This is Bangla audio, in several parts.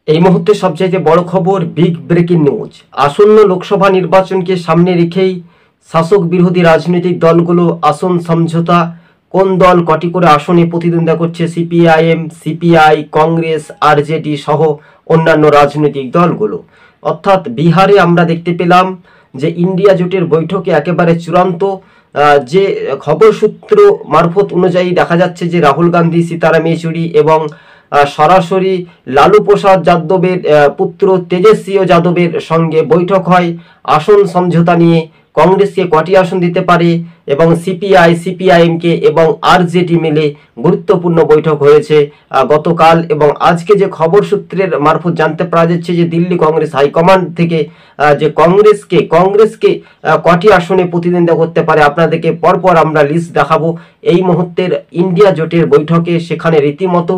এই মুহূর্তে সবচাইতে বড় খবর, বিগ ব্রেকিং নিউজ। আসন্ন লোকসভা নির্বাচনকে সামনে রেখেই শাসক বিরোধী রাজনৈতিক দলগুলো আসন সমঝোতা, কোন দল কটি করে আসনে প্রতিদ্বন্দ্বিতা করছে সিপিআইএম, সিপিআই, কংগ্রেস, আরজেডি সহ অন্যান্য রাজনৈতিক দলগুলো। অর্থাৎ বিহারে আমরা দেখতে পেলাম যে ইন্ডিয়া জোটের বৈঠকে একেবারে চূড়ান্ত যে খবর সূত্র মারফত অনুযায়ী দেখা যাচ্ছে যে রাহুল গান্ধী, সীতারাম ইয়েচুরি এবং সরাসরি লালু প্রসাদ যাদবের পুত্র তেজস্বী যাদবের সঙ্গে বৈঠক হয় আসন সমঝোতা নিয়ে। কংগ্রেসকে কটি আসন দিতে পারে এবং সিপিআই, সিপিআইএমকে এবং আরজেডি মিলে গুরুত্বপূর্ণ বৈঠক হয়েছে গতকাল। এবং আজকে যে খবর সূত্রের মারফত জানতে পারা যাচ্ছে যে দিল্লি কংগ্রেস হাইকমান্ড থেকে যে কংগ্রেসকে কটি আসনে প্রতিদ্বন্দ্বিতা করতে পারে, আপনাদেরকে পরপর আমরা লিস্ট দেখাবো। এই মুহূর্তের ইন্ডিয়া জোটের বৈঠকে সেখানে রীতিমতো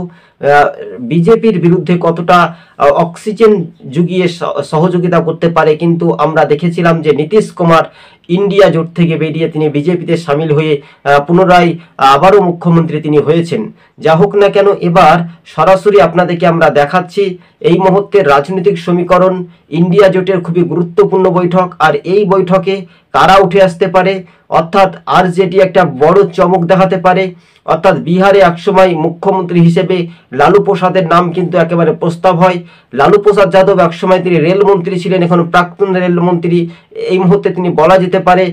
বিজেপির বিরুদ্ধে কতটা অক্সিজেন জুগিয়ে সহযোগিতা করতে পারে। কিন্তু আমরা দেখেছিলাম যে নীতিশ কুমার ইন্ডিয়া জোট থেকে বেরিয়ে তিনি বিজেপিতে সামিল হয়ে পুনরায় আবারও মুখ্যমন্ত্রী তিনি হয়েছেন। যা হোক না কেন, এবার সরাসরি আপনাদেরকে আমরা দেখাচ্ছি এই মুহূর্তের রাজনৈতিক সমীকরণ, ইন্ডিয়া জোটের খুবই গুরুত্বপূর্ণ বৈঠক। আর এই বৈঠকে কারা উঠে আসতে পারে, অর্থাৎ আরজেডি একটা বড় চমক দেখাতে পারে। অর্থাৎ বিহারে একসময় মুখ্যমন্ত্রী হিসেবে লালু প্রসাদের নাম কিন্তু একেবারে প্রস্তাব হয়। লালু প্রসাদ যাদব একসময় তিনি রেলমন্ত্রী ছিলেন, এখন প্রাক্তন রেলমন্ত্রী। এই মুহূর্তে তিনি বলা যেতে পারে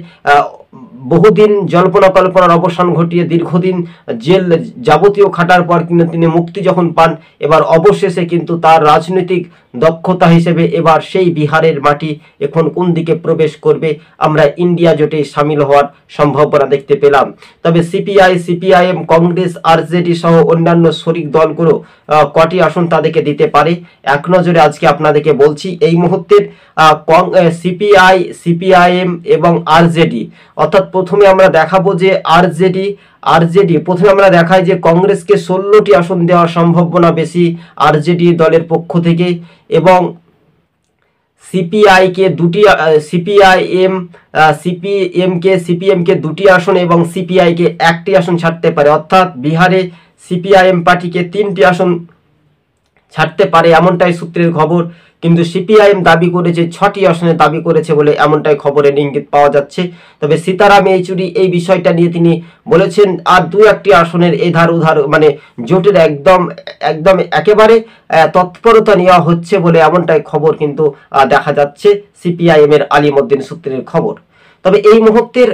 বহুদিন জল্পনা কল্পনার অবসান ঘটিয়ে দীর্ঘদিন জেল যাবতীয় খাটার পর কিন্তু তিনি মুক্তি যখন পান, এবার অবশেষে কিন্তু তার রাজনৈতিক দক্ষতা হিসেবে এবার সেই বিহারের মাটি এখন কোন দিকে প্রবেশ করবে, আমরা ইন্ডিয়া জোটে সামিল হওয়ার সম্ভাবনা দেখতে পেলাম। তবে সিপিআই, সিপিআইএম, কংগ্রেস, আরজেডি সহ অন্যান্য শরিক দলগুলো কটি আসন তাদেরকে দিতে পারে এক নজরে আজকে আপনাদেরকে বলছি। এই মুহূর্তের সিপিআই, সিপিআইএম এবং আরজেডি, অর্থাৎ প্রথমে আমরা দেখাবো যে আরজেডি প্রথমে আমরা দেখাই যে কংগ্রেসকে 16টি আসন দেওয়ার সম্ভাবনা বেশি আরজেডি দলের পক্ষ থেকে, এবং সিপিএমকে 2টি আসন এবং সিপিআইকে 1টি আসন ছাড়তে পারে। অর্থাৎ বিহারে সিপিআইএম পার্টিকে 3টি আসন ছাড়তে পারে এমনটাই সূত্রের খবর। কিন্তু সিপিআইএম দাবি করেছে 6টি আসনে দাবি করেছে বলে এমনটাই খবরের ইঙ্গিত পাওয়া যাচ্ছে। তবে সীতারাম ইয়েচুরি এই বিষয়টা নিয়ে তিনি বলেছেন আর 2-1টি আসনের এধার উধার মানে জোটের একদম একেবারে তৎপরতা নেওয়া হচ্ছে বলে এমনটাই খবর কিন্তু দেখা যাচ্ছে সিপিআইএম এর আলিমউদ্দিন সূত্রের খবর। তবে এই মুহূর্তের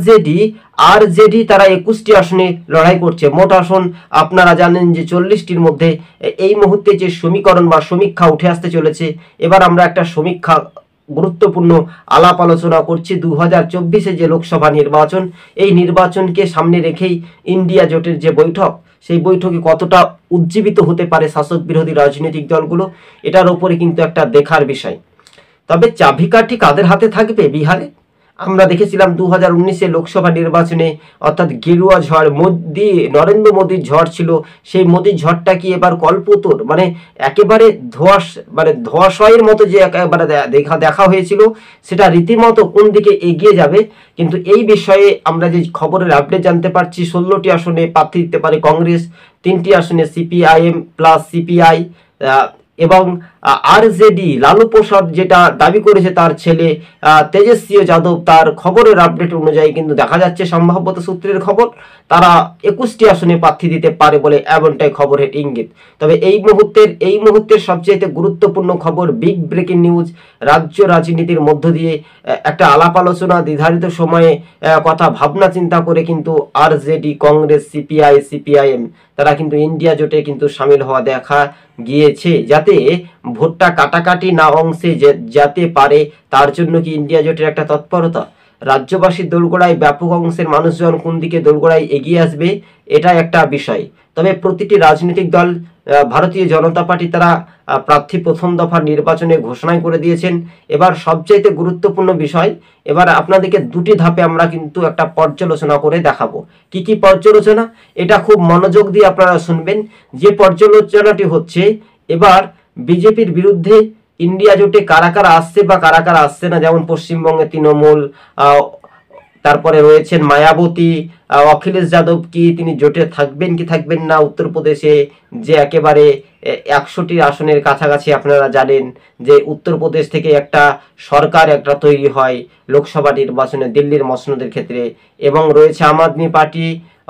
আরজেডি তারা 21টি আসনে লড়াই করছে। মোট আসন আপনারা জানেন যে 40টির মধ্যে এই মুহূর্তে যে সমীকরণ বা সমীক্ষা উঠে আসতে চলেছে, এবার আমরা একটা সমীক্ষা গুরুত্বপূর্ণ আলাপ আলোচনা করছি। 2024-এ যে লোকসভা নির্বাচন, এই নির্বাচনকে সামনে রেখেই ইন্ডিয়া জোটের যে বৈঠক, সেই বৈঠকে কতটা উজ্জীবিত হতে পারে শাসক বিরোধী রাজনৈতিক দলগুলো, এটার উপরে কিন্তু একটা দেখার বিষয়। তবে চাবিকাঠি কাদের হাতে থাকবে বিহারে? আমরা দেখেছিলাম 2019-এ লোকসভা নির্বাচনে, অর্থাৎ গেরুয়া ঝড়, নরেন্দ্র মোদীর ঝড় ছিল। সেই মোদীর ঝড়টা কি এবার কল্পতরু, মানে একেবারে ধোঁয়াশয়ের মতো যে একেবারে দেখা হয়েছিল, সেটা রীতিমতো কোন দিকে এগিয়ে যাবে। কিন্তু এই বিষয়ে আমরা যে খবরের আপডেট জানতে পারছি, 16টি আসনে প্রার্থী দিতে পারে কংগ্রেস, 3টি আসনে সিপিআইএম প্লাস সিপিআই এবং আরজেডি লালু প্রসাদ যেটা দাবি করেছে তার ছেলে তেজস্বী যাদব, তার খবরের আপডেট অনুযায়ী কিন্তু দেখা যাচ্ছে সম্ভাব্যত সূত্রের খবর তারা 21টি আসনে প্রার্থী দিতে পারে বলে এমনটাই খবরের ইঙ্গিত। তবে এই মুহূর্তের সবচেয়ে গুরুত্বপূর্ণ খবর, বিগ ব্রেকিং নিউজ, রাজ্য রাজনীতির মধ্য দিয়ে একটা আলাপ আলোচনা নির্ধারিত সময়ে কথা ভাবনা চিন্তা করে কিন্তু আরজেডি, কংগ্রেস, সিপিআই, সিপিআইএম তারা কিন্তু ইন্ডিয়া জোটে কিন্তু সামিল হওয়া দেখা গিয়েছে, যাতে ভোটটা কাটাকাটি না অংশে যেতে পারে। তার জন্য কি ইন্ডিয়া জোটের একটা তৎপরতা, রাজ্যবাসীর দোলগোড়ায় ব্যাপক অংশের মানুষজন কোন দিকে দোলগোড়ায় এগিয়ে আসবে, এটা একটা বিষয়। তবে প্রতিটি রাজনৈতিক দল, ভারতীয় জনতা পার্টি তারা প্রার্থী প্রথম দফার নির্বাচনে ঘোষণা করে দিয়েছেন। এবার সবচাইতে গুরুত্বপূর্ণ বিষয়, এবার আপনাদেরকে 2টি ধাপে আমরা কিন্তু একটা পর্যালোচনা করে দেখাবো। কি কি পর্যালোচনা, এটা খুব মনোযোগ দিয়ে আপনারা শুনবেন। যে পর্যালোচনাটি হচ্ছে, এবার বিজেপির বিরুদ্ধে ইন্ডিয়া জোটে কারা কারা আসছে বা কারা কারা আসছে না, যেমন পশ্চিমবঙ্গে তৃণমূল, তারপরে রয়েছেন মায়াবতী, অখিলেশ যাদব কি তিনি জোটে থাকবেন কি থাকবেন না উত্তরপ্রদেশে, যে একেবারে 100টি আসনের কাছাকাছি। আপনারা জানেন যে উত্তরপ্রদেশ থেকে একটা সরকার একটা তৈরি হয় লোকসভা নির্বাচনে দিল্লির মসনদের ক্ষেত্রে। এবং রয়েছে আম আদমি পার্টি,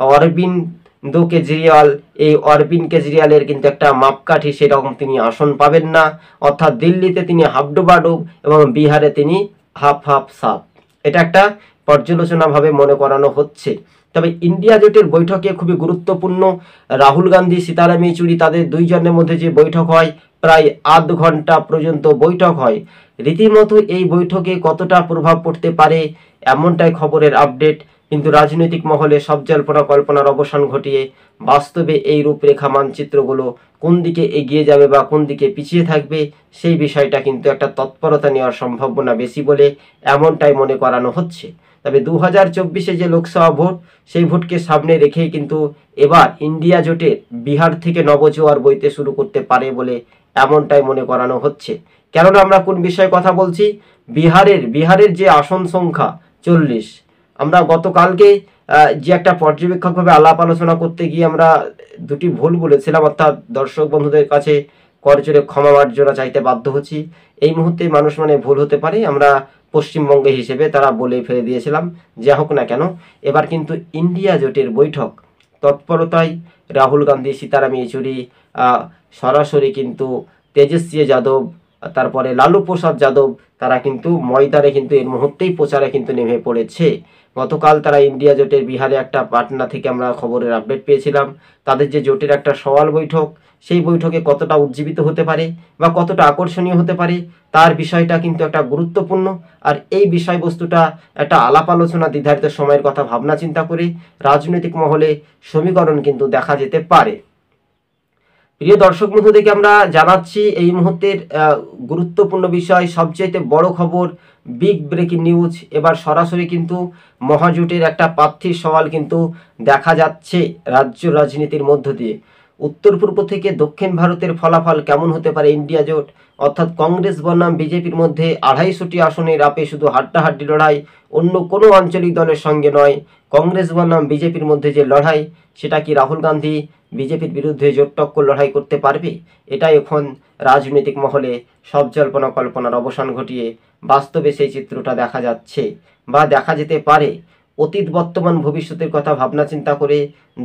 অরবিন্দ কেজরিওয়াল। এই অরবিন্দ কেজরিওয়ালের কিন্তু একটা মাপকাঠি সেরকম তিনি আসন পাবেন না, অর্থাৎ দিল্লিতে তিনি হাবডুবাডুব এবং বিহারে তিনি হাফ হাফ সাফ। এটা একটা পর্যালোচনাভাবে মনে করানো হচ্ছে। তবে ইন্ডিয়া জোটের বৈঠকে খুবই গুরুত্বপূর্ণ, রাহুল গান্ধী সীতারাম ইয়েচুরি তাদের দুইজনের মধ্যে যে বৈঠক হয় প্রায় আধ ঘন্টা পর্যন্ত বৈঠক হয়। রীতিমতো এই বৈঠকে কতটা প্রভাব পড়তে পারে এমনটাই খবরের আপডেট। কিন্তু রাজনৈতিক মহলে সব জল্পনা কল্পনার অবসান ঘটিয়ে বাস্তবে এই রূপরেখা মানচিত্রগুলো কোন দিকে এগিয়ে যাবে বা কোন দিকে পিছিয়ে থাকবে সেই বিষয়টা কিন্তু একটা তৎপরতা নেওয়ার সম্ভাবনা বেশি বলে এমনটাই মনে করানো হচ্ছে। তবে 2024-এ যে লোকসভা ভোট, সেই ভোটকে সামনে রেখেই কিন্তু এবার ইন্ডিয়া জোটের বিহার থেকে নবজোয়ার বইতে শুরু করতে পারে বলে এমনটাই মনে করানো হচ্ছে। কেননা আমরা কোন বিষয়ে কথা বলছি, বিহারের যে আসন সংখ্যা 40। আমরা গতকালকে যে একটা পর্যবেক্ষকভাবে আলাপ আলোচনা করতে গিয়ে আমরা দুটি ভুল বলেছিলাম, অর্থাৎ দর্শক বন্ধুদের কাছে করজোরে ক্ষমা মার্জনা চাইতে বাধ্য হচ্ছি। এই মুহূর্তে মানুষ মানে ভুল হতে পারে, আমরা পশ্চিমবঙ্গে হিসেবে তারা বলে ফেলে দিয়েছিলাম। যা হোক না কেন, এবার কিন্তু ইন্ডিয়া জোটের বৈঠক তৎপরতায় রাহুল গান্ধী, সীতারাম ইয়েচুরি, সরাসরি কিন্তু তেজস্বী যাদব, তারপরে লালু প্রসাদ যাদব, তারা কিন্তু ময়দানে কিন্তু এর মুহূর্তেই প্রচারে কিন্তু নেমে পড়েছে। গতকাল তারা ইন্ডিয়া জোটের বিহারে একটা পাটনা থেকে আমরা খবরের আপডেট পেয়েছিলাম, তাদের যে জোটের একটা সওয়াল বৈঠক, সেই বৈঠকে কতটা উজ্জীবিত হতে পারে বা কতটা আকর্ষণীয় হতে পারে তার বিষয়টা কিন্তু একটা গুরুত্বপূর্ণ। আর এই বিষয়বস্তুটা একটা আলাপ আলোচনা নির্ধারিত সময়ের কথা ভাবনা চিন্তা করে রাজনৈতিক মহলে সমীকরণ কিন্তু দেখা যেতে পারে। প্রিয় দর্শক বন্ধুদেরকে আমরা জানাচ্ছি এই মুহূর্তের গুরুত্বপূর্ণ বিষয়, সবচেয়ে বড় খবর, বিগ ব্রেকিং নিউজ। এবার সরাসরি কিন্তু মহাজোটের একটা প্রার্থীর সওয়াল কিন্তু দেখা যাচ্ছে রাজ্য রাজনীতির মধ্য দিয়ে। উত্তর পূর্ব থেকে দক্ষিণ ভারতের ফলাফল কেমন হতে পারে ইন্ডিয়া জোট, অর্থাৎ কংগ্রেস বনাম বিজেপির মধ্যে 250টি আসনের আপে শুধু হাড্ডাহাড্ডি লড়াই, অন্য কোনো আঞ্চলিক দলের সঙ্গে নয়। কংগ্রেস বনাম বিজেপির মধ্যে যে লড়াই, সেটা কি রাহুল গান্ধী বিজেপির বিরুদ্ধে জোট টক্কর লড়াই করতে পারবে? এটাই এখন রাজনৈতিক মহলে সব জল্পনা কল্পনার অবসান ঘটিয়ে বাস্তবে সেই চিত্রটা দেখা যাচ্ছে বা দেখা যেতে পারে। অতীত বর্তমান ভবিষ্যতের কথা ভাবনা চিন্তা করে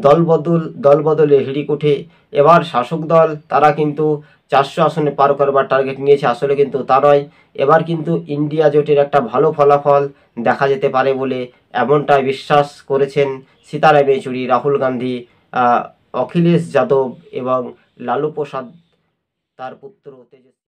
দলবদলে হিড়িক উঠে এবার শাসক দল তারা কিন্তু 400 আসনে পার করবার টার্গেট নিয়েছে, আসলে কিন্তু তা নয়। এবার কিন্তু ইন্ডিয়া জোটের একটা ভালো ফলাফল দেখা যেতে পারে বলে এমনটাই বিশ্বাস করেছেন সীতারাম ইয়েচুরি, রাহুল গান্ধী, অখিলেশ যাদব এবং লালু প্রসাদ তার পুত্র তেজস্বী।